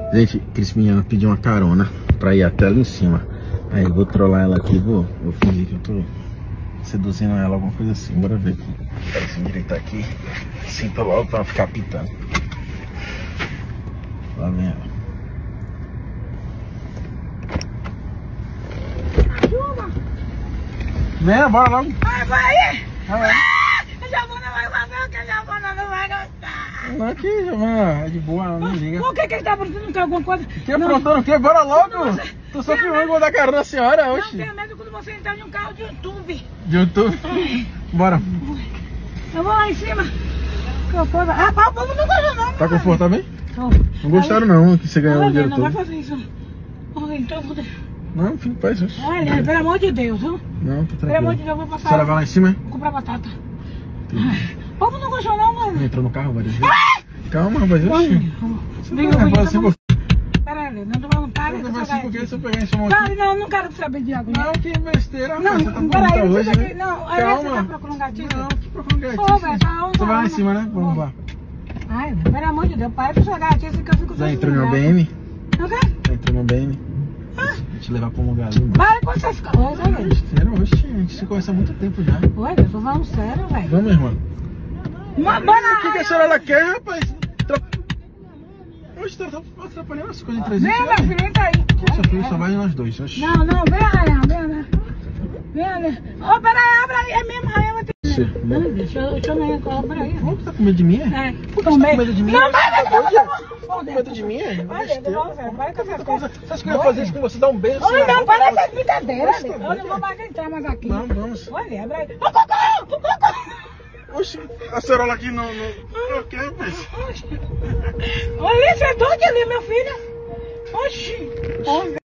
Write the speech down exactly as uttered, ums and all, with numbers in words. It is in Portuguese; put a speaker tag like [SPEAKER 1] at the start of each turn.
[SPEAKER 1] Gente, Crispinha pediu uma carona pra ir até ali em cima. Aí eu vou trollar ela aqui, vou, vou fingir que eu tô seduzindo ela, alguma coisa assim. Bora ver aqui. Quero se endireitar aqui. Sinta logo pra não ficar pitando. Lá vem ela. Venha, bora logo.
[SPEAKER 2] Vai, vai!
[SPEAKER 1] Vai.
[SPEAKER 2] Ah, já vou não vai gostar, que já vou não vai gostar.
[SPEAKER 1] Não, aqui, Giovana, é de boa, não liga.
[SPEAKER 2] Por que que ele tá aprontando alguma coisa?
[SPEAKER 1] Que aprontando o quê? Bora logo! Tô só filmando, vou dar carona na senhora,
[SPEAKER 2] Não
[SPEAKER 1] oxi.
[SPEAKER 2] tenha medo quando você entrar em um carro de YouTube.
[SPEAKER 1] De YouTube? Bora.
[SPEAKER 2] Eu vou lá em cima. Que o povo... Ah, pá, o povo não gostou não.
[SPEAKER 1] Tá confortável bem?
[SPEAKER 2] Não.
[SPEAKER 1] Não gostaram não, que você ganhou o dinheiro
[SPEAKER 2] Não
[SPEAKER 1] todo.
[SPEAKER 2] vai fazer isso. Olha, então eu vou...
[SPEAKER 1] Não, filho, faz isso.
[SPEAKER 2] Olha, pelo amor de Deus, viu?
[SPEAKER 1] Não, tá
[SPEAKER 2] Pelo amor
[SPEAKER 1] tranquilo.
[SPEAKER 2] de Deus, eu vou passar.
[SPEAKER 1] A senhora vai lá em cima?
[SPEAKER 2] Vou comprar batata. O povo não gostou não, mano.
[SPEAKER 1] Entrou no carro várias vezes. Calma, rapaz, oxi. Você
[SPEAKER 2] Liga,
[SPEAKER 1] tá
[SPEAKER 2] eu
[SPEAKER 1] nervosa assim,
[SPEAKER 2] vou-
[SPEAKER 1] por...
[SPEAKER 2] Pera aí, não tô falando, para.
[SPEAKER 1] Você
[SPEAKER 2] eu
[SPEAKER 1] tá
[SPEAKER 2] vou
[SPEAKER 1] assim
[SPEAKER 2] pegar
[SPEAKER 1] porque
[SPEAKER 2] aqui.
[SPEAKER 1] se eu pegar em sua mão
[SPEAKER 2] Cara,
[SPEAKER 1] aqui...
[SPEAKER 2] não, não quero saber de água.
[SPEAKER 1] Não, que besteira,
[SPEAKER 2] Não,
[SPEAKER 1] rapaz. Você tá
[SPEAKER 2] peraí,
[SPEAKER 1] bonita
[SPEAKER 2] você
[SPEAKER 1] hoje,
[SPEAKER 2] tá
[SPEAKER 1] né?
[SPEAKER 2] aqui. Não, aí você tá
[SPEAKER 1] Calma.
[SPEAKER 2] procurando um gatinho?
[SPEAKER 1] Não, que procurando um
[SPEAKER 2] Ô, velho,
[SPEAKER 1] gatinho.
[SPEAKER 2] tá um
[SPEAKER 1] Você vai lá em
[SPEAKER 2] tá,
[SPEAKER 1] cima, né? Vamos lá.
[SPEAKER 2] Ai, pelo amor de Deus, para de jogar gatinho assim que eu fico...
[SPEAKER 1] Já entrou no meu B M?
[SPEAKER 2] Não quer?
[SPEAKER 1] Já entrou no meu B M? Vou te levar pra um lugar ali, mano.
[SPEAKER 2] Para com essas coisas, velho.
[SPEAKER 1] Besteira, oxi, a gente se conhece há muito tempo já.
[SPEAKER 2] Olha, eu tô falando sério, velho.
[SPEAKER 1] Vamos, irmã.
[SPEAKER 2] Mas bora!
[SPEAKER 1] O que, que a senhora ela quer, rapaz? Tra... Oxe, tá tá atrapalhando as coisas entre a gente.
[SPEAKER 2] Vem, meu filho, entra aí.
[SPEAKER 1] Só filho, só vai nós dois. Oxi.
[SPEAKER 2] Não, não, vem, Rainha, vem, vem. Vem, vem. Ô, peraí, abre aí. É mesmo, Rainha, vai ter...
[SPEAKER 1] Você,
[SPEAKER 2] Não, deixa eu, deixa eu nem cobrar aí.
[SPEAKER 1] Ô, tá com medo de mim? É?
[SPEAKER 2] É,
[SPEAKER 1] Por que você tá com medo de mim?
[SPEAKER 2] Não, vai, vai, vai, vai,
[SPEAKER 1] Tá
[SPEAKER 2] vai.
[SPEAKER 1] com medo de mim? É?
[SPEAKER 2] Vai,
[SPEAKER 1] Besteira.
[SPEAKER 2] vai, vai, vai com essa coisa.
[SPEAKER 1] Você acha que eu ia fazer isso com você? Dar um beijo assim?
[SPEAKER 2] Olha,
[SPEAKER 1] na
[SPEAKER 2] não,
[SPEAKER 1] boca?
[SPEAKER 2] para essa brincadeira.
[SPEAKER 1] Nossa, tá
[SPEAKER 2] Eu
[SPEAKER 1] bom.
[SPEAKER 2] não vou mais entrar mais aqui.
[SPEAKER 1] Não, vamos.
[SPEAKER 2] Olha, abre aí. Ô, cocô, cocô.
[SPEAKER 1] Oxi, a senhora aqui não... não... Ok, mas...
[SPEAKER 2] Olha, você é doido ali, meu filho. Oxi. Olha.